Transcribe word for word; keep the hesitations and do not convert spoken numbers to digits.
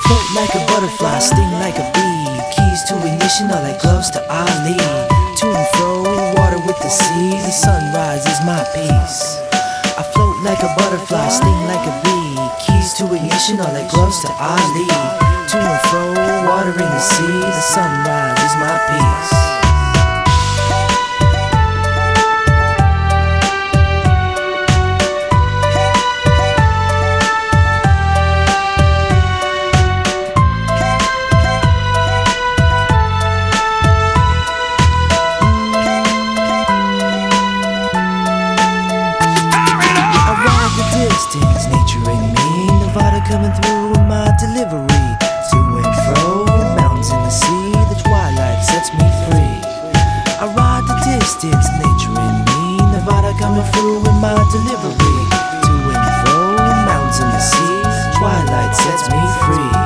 Float like a butterfly, sting like a bee. Keys to ignition are like gloves to Ali. To and fro, water with the sea. The sunrise is my peace. I float like a butterfly, sting like a bee. Keys to ignition are like gloves to Ali. To and fro, water in the sea. The sunrise is my peace. Distance, nature in me, Nevada coming through with my delivery. To and fro, mountains in the sea, the twilight sets me free. I ride the distance, nature in me, Nevada coming through with my delivery. To and fro, mountains in the sea, twilight sets me free.